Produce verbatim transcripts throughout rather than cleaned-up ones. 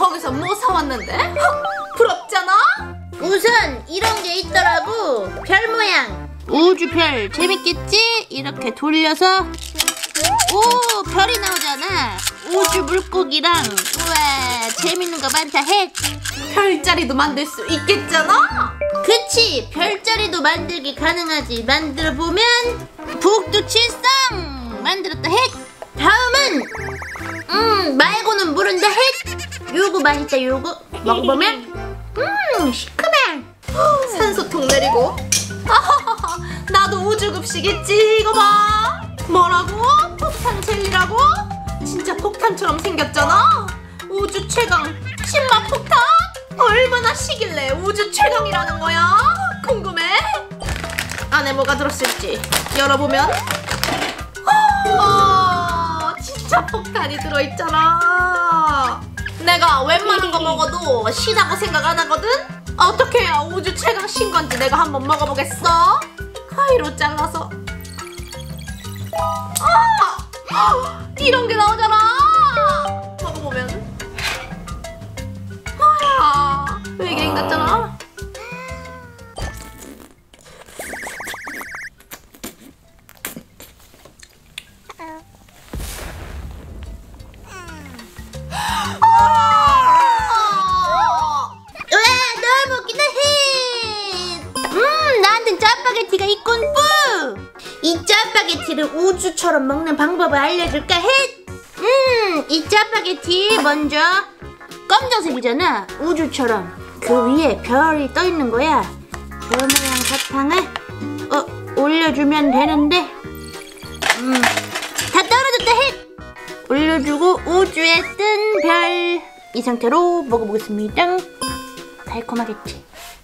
거기서 뭐 사왔는데? 헉, 부럽잖아? 우선 이런 게 있더라고. 별 모양. 우주별 재밌겠지? 이렇게 돌려서 오 별이 나오잖아. 우주 물고기랑 우와 재밌는 거 많다. 해. 별자리도 만들 수 있겠잖아? 그치, 별자리도 만들기 가능하지. 만들어 보면 북두 칠성 만들었다. 해. 다음은 음 말고는 모른다. 해. 요거 맛있다. 요거 먹어보면 음 시큼해. 산소통 내리고. 아하하하, 나도 우주급식이지. 이거 봐. 뭐라고? 폭탄 젤리라고? 진짜 폭탄처럼 생겼잖아. 우주 최강 신맛 폭탄? 얼마나 시길래 우주 최강이라는 거야? 궁금해. 안에 뭐가 들었을지 열어보면 어, 진짜 폭탄이 들어있잖아. 내가 웬만한 거 먹어도 시다고 생각 안 하거든? 어떻게 해야 우주 최강 신 건지 내가 한번 먹어보겠어. 가위로 잘라서. 아! 이런 게 나오잖아. 먹어보면 뭐야, 외계인 같잖아. 이 짜파게티를 우주처럼 먹는 방법을 알려줄까? 해! 음, 이 짜파게티 먼저 검정색이잖아. 우주처럼 그 위에 별이 떠 있는 거야. 별 모양 사탕을 어, 올려주면 되는데 음, 다 떨어졌다. 해! 올려주고 우주에 뜬 별 이 상태로 먹어보겠습니다. 달콤하겠지?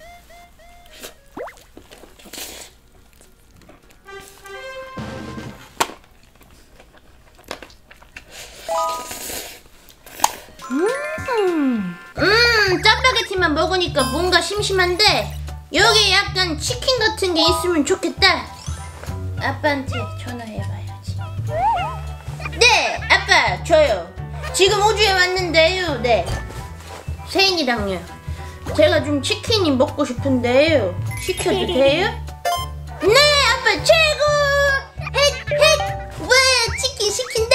음, 음, 짜파게티만 먹으니까 뭔가 심심한데 여기 약간 치킨 같은 게 있으면 좋겠다. 아빠한테 전화해봐야지. 네, 아빠 저요. 지금 우주에 왔는데요. 네, 세인이랑요. 제가 좀 치킨이 먹고 싶은데요. 시켜도 돼요? 네, 아빠 최고. 헷, 헷. 와, 치킨 시킨다.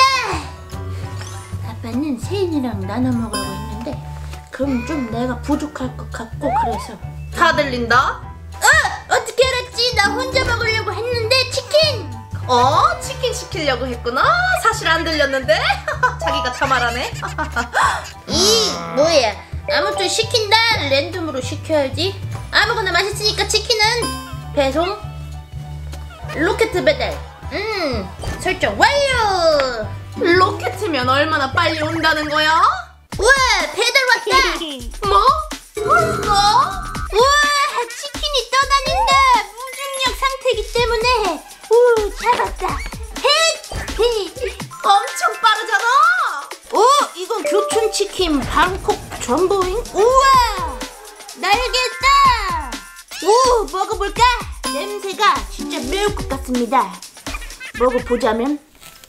아빠는 세인이랑 나눠 먹으려고 했는데 그럼 좀 내가 부족할 것 같고 그래서. 다 들린다? 어! 어떻게 알았지? 나 혼자 먹으려고 했는데 치킨! 어? 치킨 시키려고 했구나? 사실 안 들렸는데? 자기가 참말하네. 이 뭐야, 아무튼 시킨다. 랜덤으로 시켜야지. 아무거나 맛있으니까 치킨은 배송 로켓 배달. 음 설정 완료. 로켓이면 얼마나 빨리 온다는 거야? 우와, 배달 왔다. 뭐? 뭐? 우와, 치킨이 떠다닌다. 무중력 상태이기 때문에. 우, 잡았다. 헷! 헷! 엄청 빠르잖아. 오, 이건 교촌 치킨 방콕 전보잉. 우와, 날개다. 오, 먹어볼까? 냄새가 진짜 매울 것 같습니다. 먹어보자면.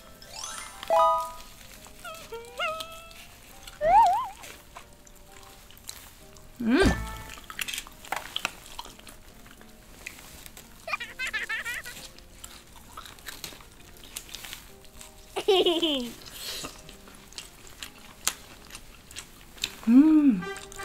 음. 음.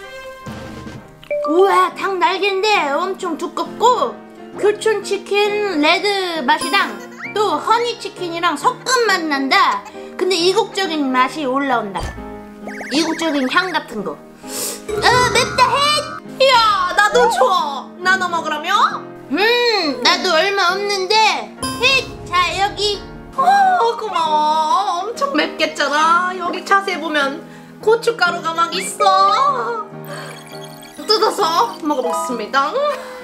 우와, 닭 날개인데 엄청 두껍고 교촌 치킨 레드 맛이랑 또 허니 치킨이랑 섞은 맛 난다. 근데 이국적인 맛이 올라온다. 이국적인 향 같은 거. 어, 맵다. 해. 이야, 나도 줘. 나눠 먹으라며? 음, 나도 얼마 없는데. 해. 자, 여기. 어, 고마워. 엄청 맵겠잖아. 여기 자세히 보면 고춧가루가 막 있어. 뜯어서 먹어보겠습니다.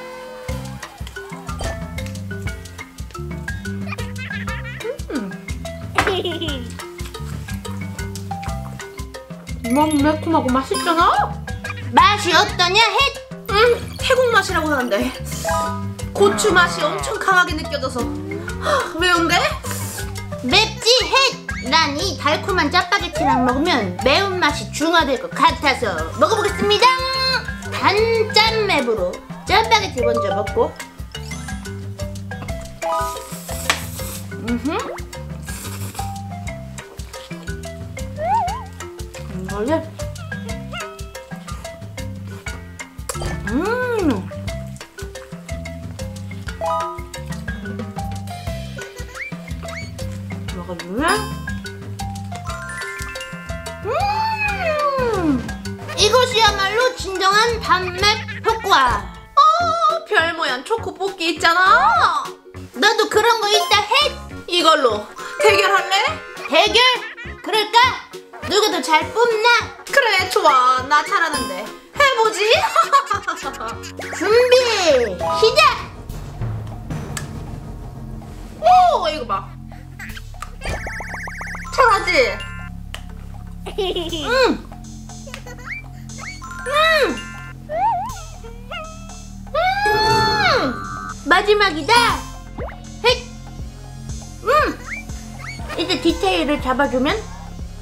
너무 매콤하고 맛있잖아. 맛이 어떠냐? 해. 음, 태국 맛이라고 하는데 고추 맛이 엄청 강하게 느껴져서 하, 매운데? 맵지? 해. 난 이 달콤한 짜파게티랑 먹으면 매운맛이 중화될 것 같아서 먹어보겠습니다. 단짠 맵으로 짜파게티 먼저 먹고. 음흠. 이걸로. 음. 먹어주면. 음. 이것이야말로 진정한 단맵 효과. 어, 별 모양 초코 뽑기 있잖아. 너도 그런 거 있다 해? 이걸로 대결할래? 대결? 그럴까? 누가 더 잘 뽑나? 그래, 좋아. 나 잘하는데. 해보지. 준비 시작! 오, 이거 봐. 잘하지? 음. 음. 음. 마지막이다. 헷. 음. 이제 디테일을 잡아주면.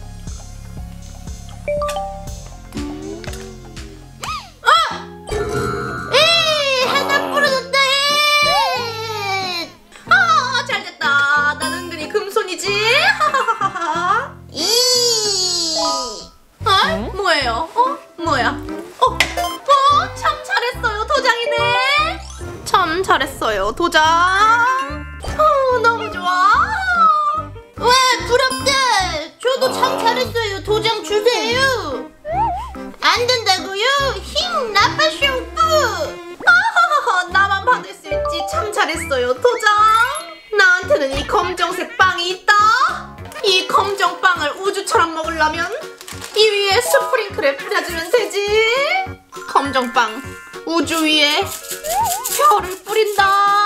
뭐예요? 어? 뭐야? 어? 어? 참 잘했어요. 도장이네. 참 잘했어요. 도장. 어, 너무 좋아. 와, 부럽다. 저도 참 잘했어요. 도장 주세요. 안 된다고요? 힘 나빠숑뿌. 아하하하, 나만 받을 수 있지. 참 잘했어요. 도장. 나한테는 이 검정색 빵이 있다. 이 검정 빵을 우주처럼 먹으려면 이 위에 스프링클을 뿌려주면 되지. 검정빵 우주 위에 별을 뿌린다.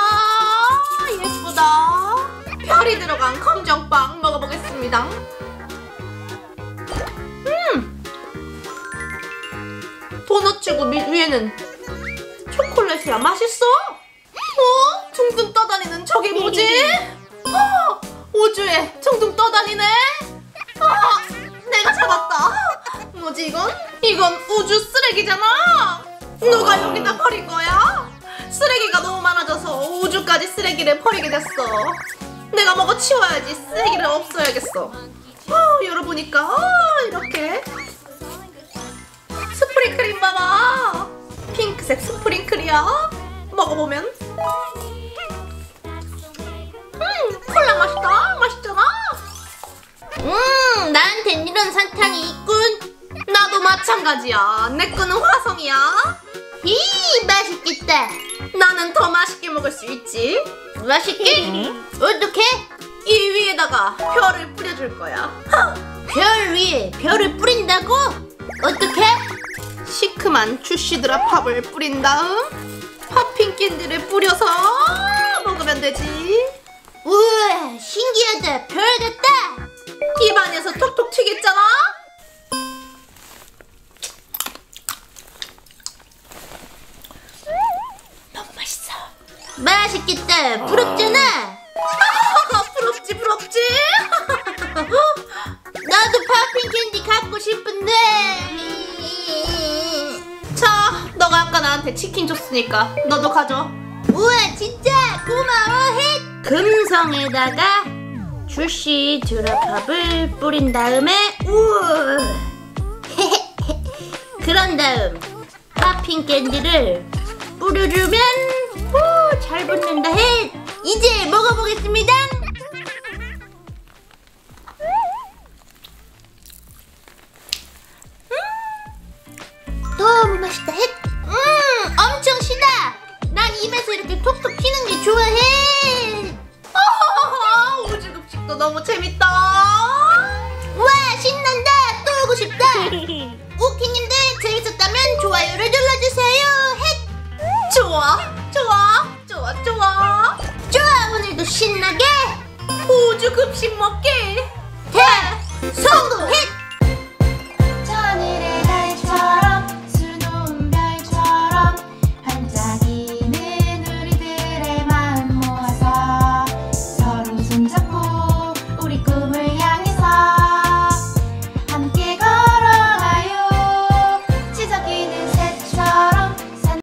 예쁘다. 별이 들어간 검정빵 먹어보겠습니다. 음, 도넛치고 위에는 초콜릿이야. 맛있어. 어? 둥둥 떠다니는 저게 뭐지? 어, 우주에 둥둥 떠다니네. 아, 내가 잡았다. 뭐지 이건? 이건 우주 쓰레기잖아. 누가 여기다 버린 거야? 쓰레기가 너무 많아져서 우주까지 쓰레기를 버리게 됐어. 내가 먹어 치워야지. 쓰레기를 없애야겠어. 어, 열어보니까 어, 이렇게 스프링클인 봐봐. 핑크색 스프링클이야. 먹어보면 음, 콜라 맛있다. 맛있잖아. 음, 나한텐 이런 사탕이 있군. 나도 마찬가지야. 내 거는 화성이야. 이 맛있겠다. 나는 더 맛있게 먹을 수 있지. 맛있게? 어떻게? 이 위에다가 별을 뿌려줄 거야. 별 위에 별을 뿌린다고? 어떻게? 시큼한 주시드라 팝을 뿌린 다음 팝핑 캔디를 뿌려서 먹으면 되지. 우와, 신기하다. 별 같다. 입안에서 톡톡 튀겠잖아. 너무 맛있어. 맛있겠다. 부럽잖아. 부럽지 부럽지. 나도 팝핑 캔디 갖고 싶은데. 자, 너가 아까 나한테 치킨 줬으니까 너도 가져. 우와, 진짜 고마워. 헷. 금성에다가 주시 드라팝을 뿌린 다음에 우와. 그런 다음 팝핑 캔디를 뿌려주면 오, 잘 붙는다. 헷. 이제 먹어보겠습니다. 음, 너무 맛있다. 헷. 음, 엄청 시다. 난 입에서 이렇게 톡톡 튀는 게 좋아해. 우주급식도 너무 재밌다. 우와, 신난다. 또 오고 싶다. 오키님들 재밌었다면 좋아요를 눌러주세요. 헷. 좋아 좋아 좋아 좋아 좋아, 오늘도 신나게 우주급식 먹기 대 성공. 헷.